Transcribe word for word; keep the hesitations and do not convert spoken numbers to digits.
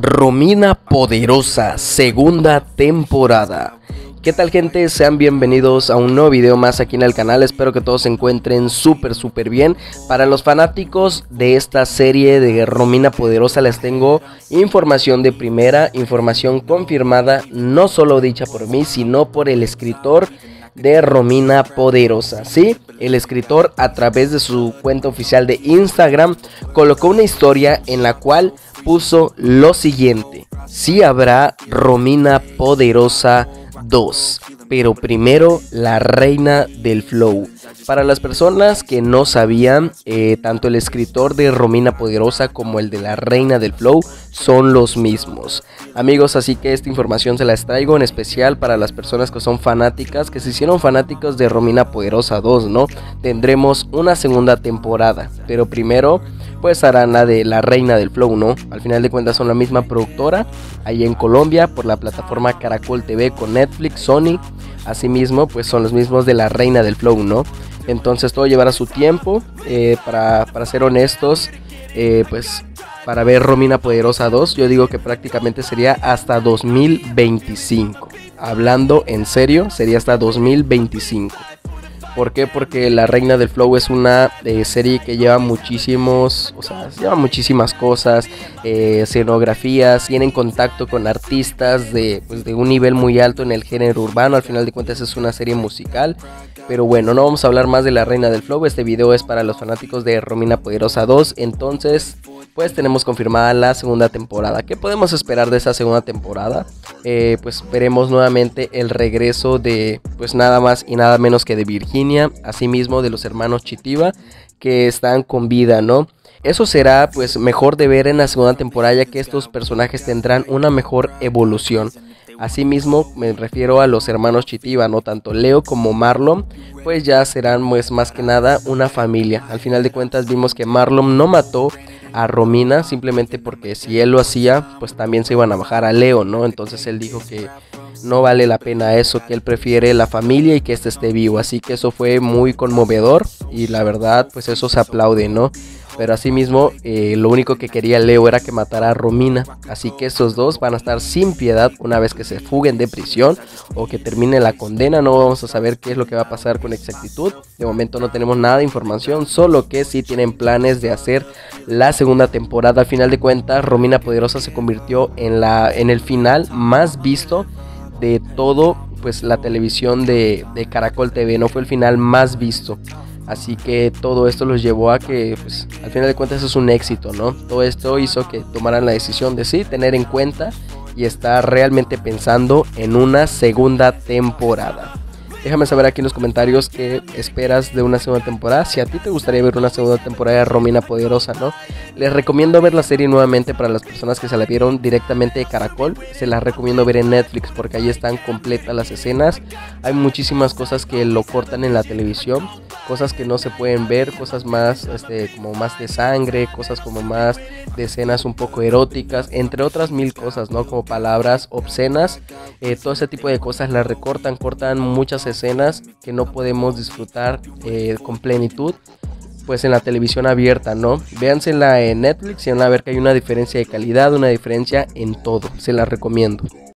Romina Poderosa, segunda temporada. ¿Qué tal, gente? Sean bienvenidos a un nuevo video más aquí en el canal. Espero que todos se encuentren súper súper bien. Para los fanáticos de esta serie de Romina Poderosa les tengo información de primera, información confirmada, no solo dicha por mí, sino por el escritor de Romina Poderosa. Sí, el escritor, a través de su cuenta oficial de Instagram, colocó una historia en la cual puso lo siguiente: sí habrá Romina Poderosa dos, pero primero la reina del flow. Para las personas que no sabían, eh, tanto el escritor de Romina Poderosa como el de la reina del flow son los mismos, amigos. Así que esta información se las traigo en especial para las personas que son fanáticas, que se hicieron fanáticos de Romina Poderosa dos, ¿no? Tendremos una segunda temporada, pero primero pues harán la de la reina del flow, ¿no? Al final de cuentas son la misma productora, ahí en Colombia, por la plataforma Caracol T V con Netflix, Sony. Asimismo pues son los mismos de la reina del flow, ¿no? Entonces todo llevará su tiempo, eh, para, para ser honestos, eh, pues para ver Romina Poderosa dos, yo digo que prácticamente sería hasta dos mil veinticinco. Hablando en serio, sería hasta dos mil veinticinco. ¿Por qué? Porque la reina del flow es una eh, serie que lleva muchísimos, o sea, lleva muchísimas cosas, eh, escenografías, tienen contacto con artistas de, pues, de un nivel muy alto en el género urbano. Al final de cuentas es una serie musical. Pero bueno, no vamos a hablar más de la reina del flow. Este video es para los fanáticos de Romina Poderosa dos. Entonces, pues tenemos confirmada la segunda temporada. ¿Qué podemos esperar de esa segunda temporada? Eh, pues veremos nuevamente el regreso de, pues nada más y nada menos que de Virginia, asimismo de los hermanos Chitiva, que están con vida, ¿no? Eso será pues mejor de ver en la segunda temporada, ya que estos personajes tendrán una mejor evolución. Asimismo me refiero a los hermanos Chitiva, no tanto Leo como Marlon, pues ya serán pues más que nada una familia. Al final de cuentas vimos que Marlon no mató a Romina simplemente porque si él lo hacía pues también se iban a bajar a Leo, ¿no? Entonces él dijo que no vale la pena eso, que él prefiere la familia y que este esté vivo. Así que eso fue muy conmovedor y la verdad pues eso se aplaude, ¿no? Pero asimismo eh, lo único que quería Leo era que matara a Romina. Así que estos dos van a estar sin piedad una vez que se fuguen de prisión o que termine la condena. No vamos a saber qué es lo que va a pasar con exactitud. De momento no tenemos nada de información, solo que sí tienen planes de hacer la segunda temporada. Al final de cuentas Romina Poderosa se convirtió en, la, en el final más visto de todo pues la televisión de, de Caracol T V. No fue el final más visto. Así que todo esto los llevó a que, pues, al final de cuentas es un éxito, ¿no? Todo esto hizo que tomaran la decisión de sí, tener en cuenta y estar realmente pensando en una segunda temporada. Déjame saber aquí en los comentarios qué esperas de una segunda temporada. Si a ti te gustaría ver una segunda temporada de Romina Poderosa, ¿no? Les recomiendo ver la serie nuevamente para las personas que se la vieron directamente de Caracol. Se las recomiendo ver en Netflix porque ahí están completas las escenas. Hay muchísimas cosas que lo cortan en la televisión, cosas que no se pueden ver, cosas más este, como más de sangre, cosas como más de escenas un poco eróticas, entre otras mil cosas, ¿no? Como palabras obscenas, eh, todo ese tipo de cosas las recortan, cortan muchas escenas que no podemos disfrutar eh, con plenitud pues en la televisión abierta, ¿no? Véansela en Netflix y van a ver que hay una diferencia de calidad, una diferencia en todo. Se la recomiendo.